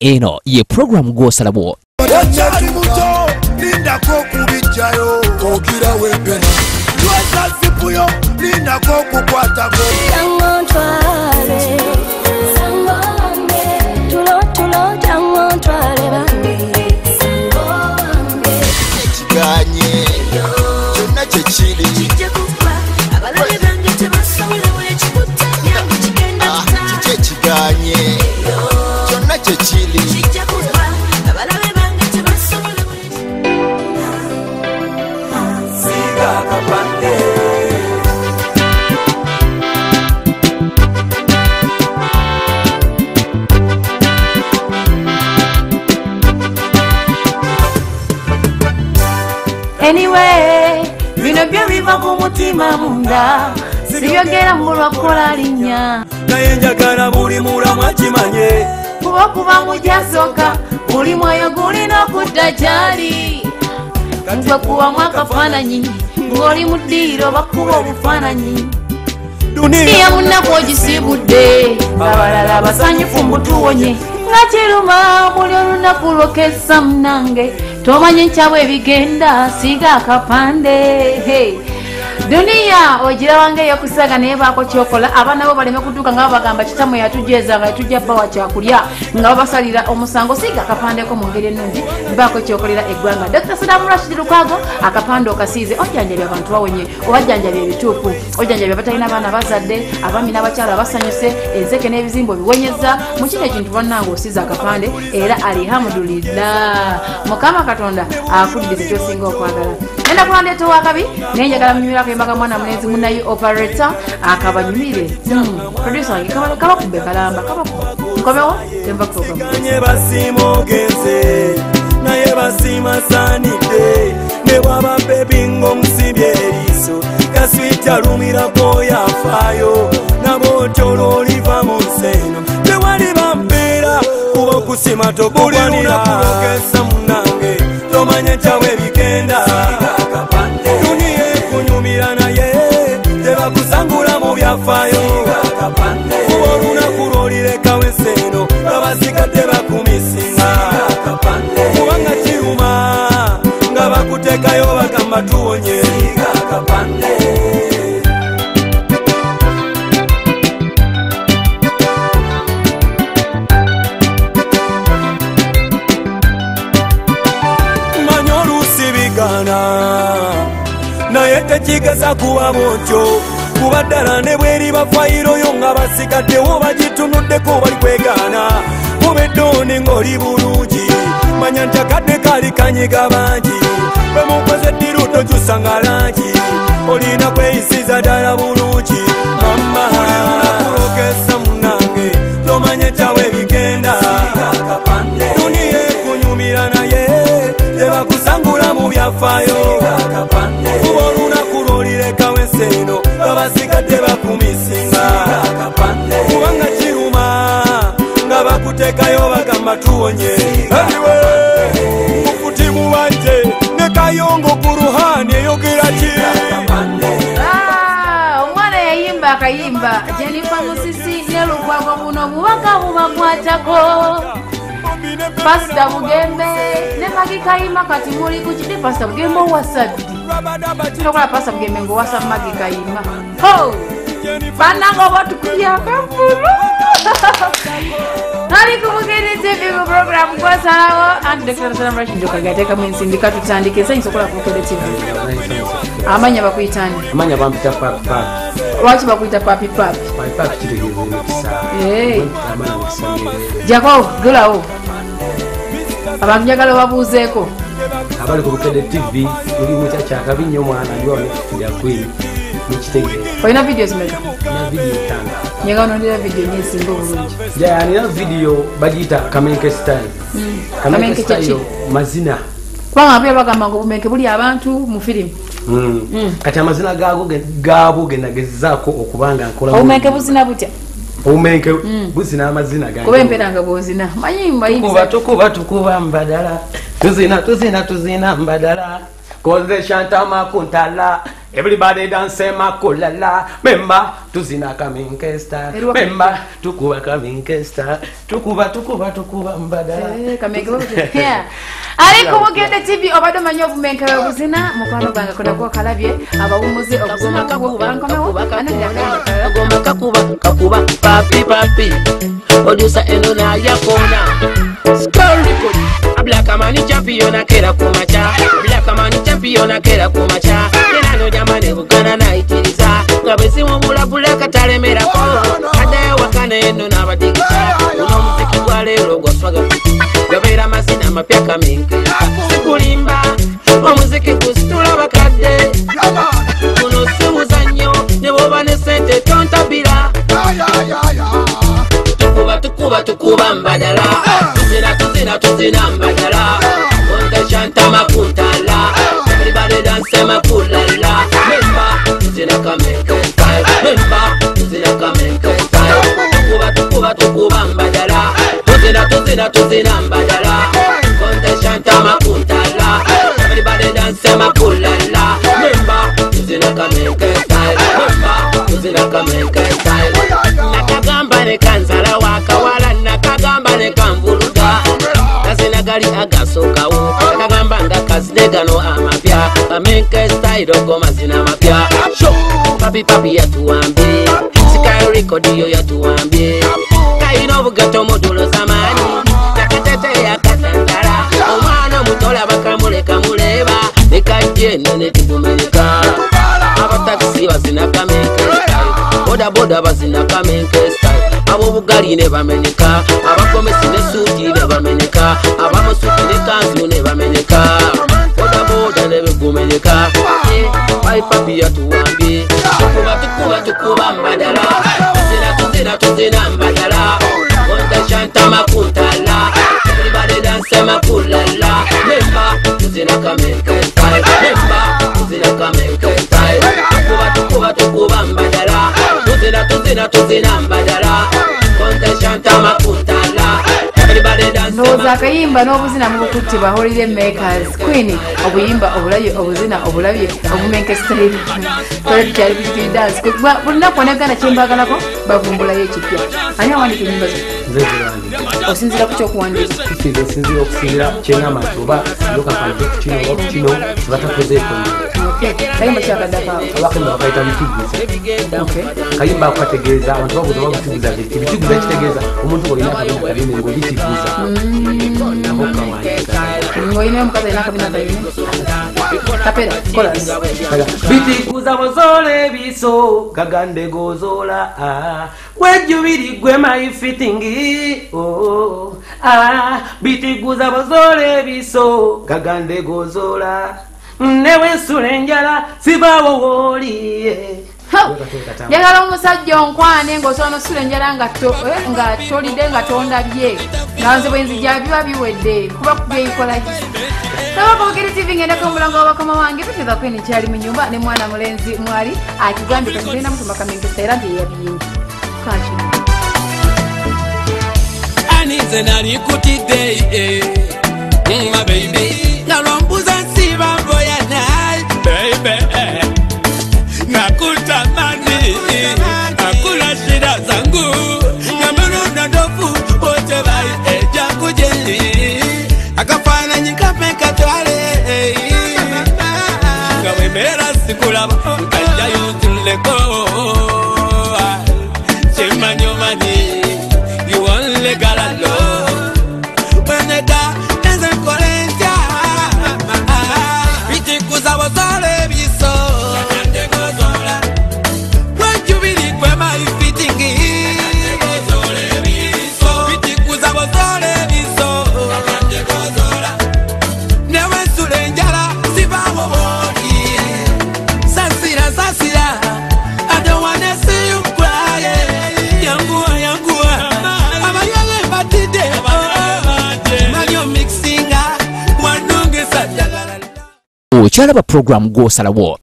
eno ye program gw'osalabwo. Okyali muto lindako okubijjayo ogira wembera lweza zipuyo lindako okukwatako ekiganye kyonna kyekiri ekiganye kyonna kyekiri Anyway, bino byo biva ku mutima munda sibyogera mulwa kola linnya naye njagala buli mulamu akimanye kuba mujasoka buli mwoyo gulina okudda gyali gwe kubamu akafaananyi ng'oli mu ddiiro bakuba obufaananyi duniya munaku ogisiibudde abalala basanyufu mbutuwonye nga kiruma buli olunaku lwokesa munange tomanye nkyabwe ebigenda siga akapande duniya ogira wange yokusaga naye baako kyokola abaana bo baleme kutuuka nga babagamba kitamu yatujeza nga yatujja bbawa kyakulya nga babasalira omusango siga akapandeko mu ngeri ennungi baako kyokolera eggwanga. Dr. Sadamu Rashid Lukwago akapande okasiize ojjanjabya abantu bawonye obajjanjabya ebituufu ojjanjabya batalina abaana bazadde abaami n'abakyala basanyuse enseke n'ebizimbo biwonyeza mu kino ekintu bannange osiize akapande era alihamdulillah mukama katonda akuddize kyosinga okwagala. Enda kulandeeta owakabi naye njagala munyumirako embaga mwana mulenzi munaye operator akabanyumire producer wange kabakubbe kalamba nkomewo temba program nye basima ogenze naye basima sanidde ne waba bebi ng'omusibye eriiso kaswita lumirako yafaayo nabootolo oliva mu nseno tewali bampeera kuba okusima togulwanira kulokesa munange tomanye kyawe ebigenda duniya ekunyumira naye tebakusangula mu byafaayo kuba olunaku lwolirekawo enseno babasigadde bakumisinga kubanga kiruma nga bakuteekayo bagamba tuwonye manya oluusi bigana naye tekigasa kuba bwotyo kuba ddala ne bweri bafayiro yo nga basigaddewo bagitunuddeko bali kwegaana kuba eddooni ng'oli bulungi manya njakadde kali kanyiga bangi bwe mukoze eddiru tokyusanga langi olina kweyisiza ddala bulungi mama kulokesa munange tomanye kyawe ebigenda duniya ekunyumira naye tebakusangula mu byafaayo kuba olunaku lwolirekawo enseno babasigadde bakumisinga kubanga kiruma nga bakuteekayo bagamba tuwonye mufuti mubanje ne kayongo ku ruhani eyogera ki omwana yayimba akayimba Jennifer Musisi ne Lukwago buno bubaka bubakwatako Pastor Bugembe ne Magikayima kati muli kukide Pastor Bugembe owasaddi tunokola Pastor Bugembe ng'owasa Magikayima banango batukulya akafulu ali kumugende TV mu program kwasalawo anti Dr. Sadamu Rashid okagateekamu ensindika tutandike nsanyusa okola ku Mukende TV amanya bakuyitani amanya bampita papi lwaki bakuyita papi kitegeeza emikisa amanya mikisa jako gulawo abantu njagala babuuzeeko abali ku Mukende TV tuli mu kyakabi nnyo mwana ndiwawo nekufulya kwini mukitegeeza olina video zimeka na video tanga nyenga onondera video nyesinga obulungi nina video bagiyita Kamenke style Kamenke style mazina kubanga abaye bagamba ngo obumenke buli abantu mu firimu kati amazina gaabo genagezaako okubanga nkola obumenke buzina butya obumenke buzina amazina gange kuba emperanga bwozina tukuba mbadala tuzina mbadala koze shanta makuntala Everybody dance makulala. Memba tuzina kaminkesta. Memba tukuba kaminkesta. Tukuba mbadala. Kaminkesta. Yeah. Ariko mugende TV obado manyo bumenka buzina mukwano banga kuna kwa kalabye abawumuze okuzina kakuba kakuba papi producer enona yakona story code a black man champion akera kumacha black man champion akera kumacha era no jamane bugana na itiriza ngabezi mu bulabula katalemera ko ade wakane enona badigita uno muziki gwa lero gwaswaga gabera masina mapya kaminke kulimba omuziki kusitula bakadde kuno simuzanyo neboba ne sente tontabira tukuba mbadala tuzina mbadala onde chanta makuntala everybody dance makulala memba tuzina kamenke style memba tuzina kamenke style tukuba mbadala tuzina mbadala onde chanta makuntala everybody dance makulala memba tuzina kamenke style memba tuzina kamenke style nakagamba ne kanzala wakawala nakagamba ne kanvuluga kazina gali agasokawo nakagamba nga kazinegano amapya kamenke style ogo mazina mapya show papi yatuwambye sikayo record yo yatuwambye kayina obugato modulo zamani nakatete yakatantala omwana mutola bakamuleka muleba nekajje nene tikumenyeka abataxi bazina kamenke boda bazina kamenke style abo bugali ne bamenyeka abakomesi ne suti ne bamenyeka abamusuti ne kanzu ne bamenyeka boda ne bigumenyeka ai papi yatuwambye tukuba mbadala tuzina mbadala onda chanta makuntala everybody dance makulala memba tuzina kamenke style memba tuzina kamenke style tukuba mbadala tuzina mbadala onda chanta makuntala everybody dance noza kayimba n'obuzina mu kuttiba holiday makers queen obuyimba obulayo obuzina obulabye obumenke style kole kyali biti dance bulina konegana kyembagalako bavumbulayo ekipya ani awandika enyimba zo osinzira ku kyokuwandika sinzira okusinzira kyenama oba lokapante kino batakozeeko kayimba kyakadaka abakayimba bakaita bitiguza kayimba akategeeza abantu babuza babitiguza bitiguza kitegeeza omuntu olina akabina kabine ng'obitiguza nabo kawandika ng'olina omukazi alina akabina kabine kapera kolas bitiguza bozole biso kagande gozola wejubiri gwe my fitting bitiguza bozole biso kagande gozola newe sulenjala sibawo woliye njagala omusajja onkwane ng'osobola nosula enjala nga tolidde nga tondabye nga nze bwenzija biba biwedde kuba kubyeyikola ki Nabakogere TV ngendako omulango w'abakama wange biteza kwene kyali mu nyumba ne mwana mulenzi mwali akigambye kagenda mutuma kamenke era ndiye yabiyingi kachi anize nali kutide my baby nalombuza nsiba boya nai baby nakutamani nakula shida zangu nameruna ndofu wote bai eja kujeli akafana nyikapeka twale ngawemera sikulaba kajja yotuleko chemanyomani you only gotta love weneda neze kolenta bitikuza bozole biso kande gozola wajubili kwe my fitting gozole biso bitikuza bozole biso kande gozola newe sulenjala sibawo wodi sasira I don't wanna see you cry yangua abayale batide manyo mixinga wanonge sajagala okyalaba program gw'osalawo